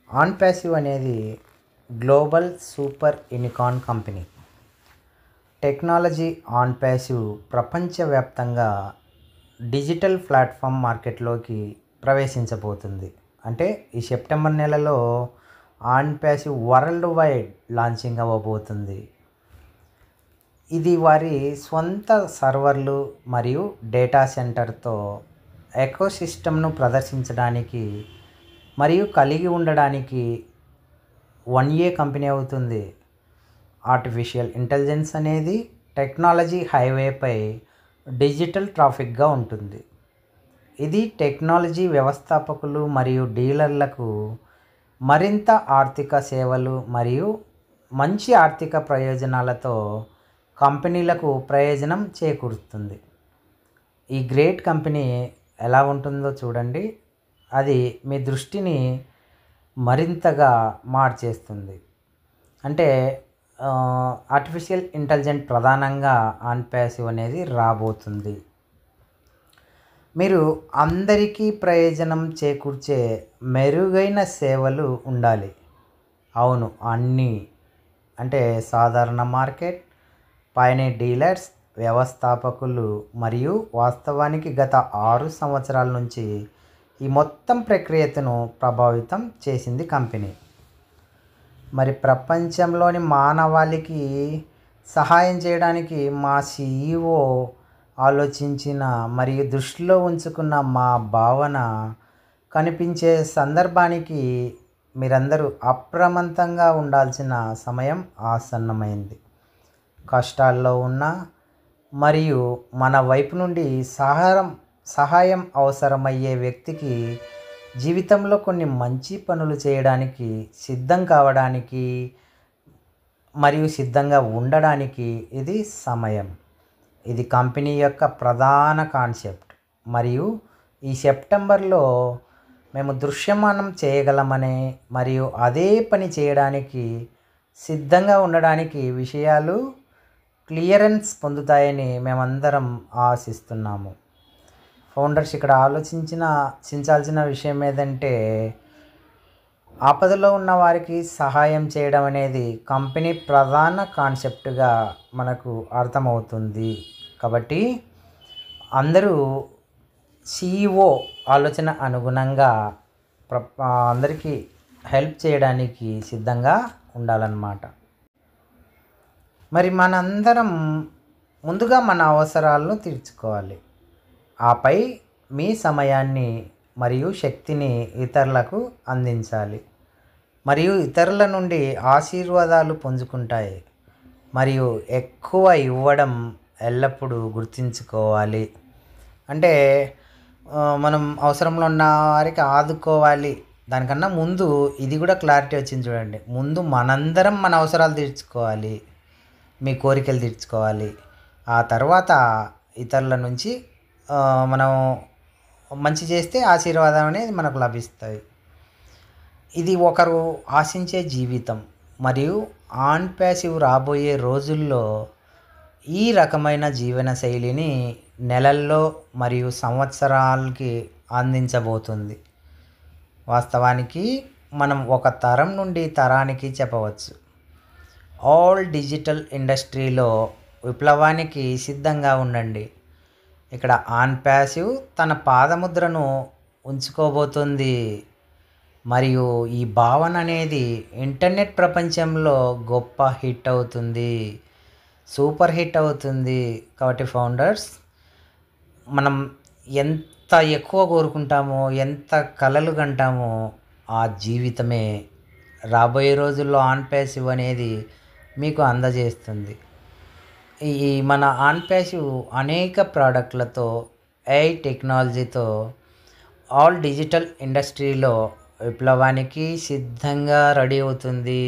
OnPassive అనేది global super unicorn company. Technology Onpassive ప్రపంచవ్యాప్తంగా digital platform మార్కెట్లోకి ప్రవేశించబోతుంది. అంటే ఈ సెప్టెంబర్ నెలలో ఆన్పాసివ్ వరల్డ్ వైడ్ లాంచింగ్ అవ్వబోతుంది. ఇది వారి స్వంత సర్వర్లు మరియు డేటా సెంటర్తో ఎకోసిస్టమ్ను ప్రదర్శించడానికి మరియు కలిగి ఉండడానికి 1A కంపెనీ అవుతుంది. ఆర్టిఫిషియల్ ఇంటెలిజెన్స్ అనేది టెక్నాలజీ హైవేపై డిజిటల్ ట్రాఫిక్గా ఉంటుంది. ఇది టెక్నాలజీ వ్యవస్థాపకులు మరియు డీలర్లకు మరింత ఆర్థిక సేవలు మరియు మంచి ఆర్థిక ప్రయోజనాలతో కంపెనీలకు ప్రయోజనం చేకూరుస్తుంది. ఈ గ్రేట్ కంపెనీ ఎలా ఉంటుందో చూడండి. అది మీ దృష్టిని మరింతగా మార్చేస్తుంది. అంటే ఆర్టిఫిషియల్ ఇంటెలిజెన్స్ ప్రధానంగా ఆన్పాసివ్ అనేది రాబోతుంది. మీరు అందరికీ ప్రయోజనం చేకూర్చే మెరుగైన సేవలు ఉండాలి. అవును, అన్నీ. అంటే సాధారణ మార్కెట్, పైనే డీలర్స్, వ్యవస్థాపకులు మరియు వాస్తవానికి గత 6 సంవత్సరాల నుంచి ఈ మొత్తం ప్రక్రియను ప్రభావితం చేసింది కంపెనీ. మరి ప్రపంచంలోని మానవాళికి సహాయం చేయడానికి మా CEO ఆలోచించిన మరియు దృష్టిలో ఉంచుకున్న మా భావన కనిపించే సందర్భానికి మీరందరూ అప్రమత్తంగా ఉండాల్సిన సమయం ఆసన్నమైంది. కష్టాల్లో ఉన్న మరియు మన వైపు నుండి సహాయం అవసరమయ్యే వ్యక్తికి జీవితంలో కొన్ని మంచి పనులు చేయడానికి సిద్ధం కావడానికి మరియు సిద్ధంగా ఉండడానికి ఇది సమయం. ఇది కంపెనీ యొక్క ప్రధాన కాన్సెప్ట్. మరియు ఈ సెప్టెంబర్లో మేము దృశ్యమానం చేయగలమనే మరియు అదే పని చేయడానికి సిద్ధంగా ఉండడానికి విషయాలు క్లియరెన్స్ పొందుతాయని మేమందరం ఆశిస్తున్నాము. ఫౌండర్స్ ఇక్కడ ఆలోచించాల్సిన విషయం ఏదంటే, ఆపదలో ఉన్న వారికి సహాయం చేయడం అనేది కంపెనీ ప్రధాన కాన్సెప్ట్గా మనకు అర్థమవుతుంది. కాబట్టి అందరూ CEO ఆలోచన అనుగుణంగా అందరికీ హెల్ప్ చేయడానికి సిద్ధంగా ఉండాలన్నమాట. మరి మనందరం ముందుగా మన అవసరాలను తీర్చుకోవాలి. ఆపై మీ సమయాన్ని మరియు శక్తిని ఇతరులకు అందించాలి మరియు ఇతరుల నుండి ఆశీర్వాదాలు పుంజుకుంటాయి. మరియు ఎక్కువ ఇవ్వడం ఎల్లప్పుడూ గుర్తుంచుకోవాలి. అంటే మనం అవసరంలో ఉన్న వారికి ఆదుకోవాలి. దానికన్నా ముందు ఇది కూడా క్లారిటీ వచ్చింది చూడండి. ముందు మనందరం మన అవసరాలు తీర్చుకోవాలి, మీ కోరికలు తీర్చుకోవాలి. ఆ తర్వాత ఇతరుల నుంచి మనం మంచి చేస్తే ఆశీర్వాదం అనేది మనకు లభిస్తాయి. ఇది ఒకరు ఆశించే జీవితం. మరియు ఆన్పాసివ్ రాబోయే రోజుల్లో ఈ రకమైన జీవన శైలిని నెలల్లో మరియు సంవత్సరాలకి అందించబోతుంది. వాస్తవానికి మనం ఒక తరం నుండి తరానికి చెప్పవచ్చు, ఆల్ డిజిటల్ ఇండస్ట్రీలో విప్లవానికి సిద్ధంగా ఉండండి. ఇక్కడ ఆన్పాసివ్ తన పాదముద్రను ఉంచుకోబోతుంది. మరియు ఈ భావన అనేది ఇంటర్నెట్ ప్రపంచంలో గొప్ప హిట్ అవుతుంది, సూపర్ హిట్ అవుతుంది. కాబట్టి ఫౌండర్స్, మనం ఎంత ఎక్కువ కోరుకుంటామో, ఎంత కలలు కంటామో ఆ జీవితమే రాబోయే రోజుల్లో ఆన్పాసివ్ అనేది మీకు అందజేస్తుంది. ఈ మన ఆన్పాసివ్ అనేక ప్రోడక్ట్లతో, AI టెక్నాలజీతో ఆల్ డిజిటల్ ఇండస్ట్రీలో విప్లవానికి సిద్ధంగా రెడీ అవుతుంది.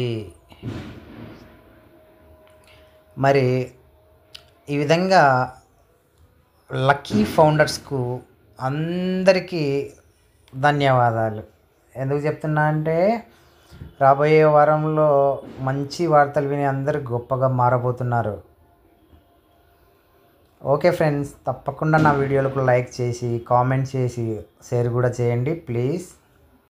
మరి ఈ విధంగా లక్కీ ఫౌండర్స్కు అందరికీ ధన్యవాదాలు. ఎందుకు చెప్తున్నా అంటే, రాబోయే వారంలో మంచి వార్తలు విని అందరూ గొప్పగా మారబోతున్నారు. ఓకే ఫ్రెండ్స్, తప్పకుండా నా వీడియోలకు లైక్ చేసి, కామెంట్ చేసి, షేర్ కూడా చేయండి ప్లీజ్.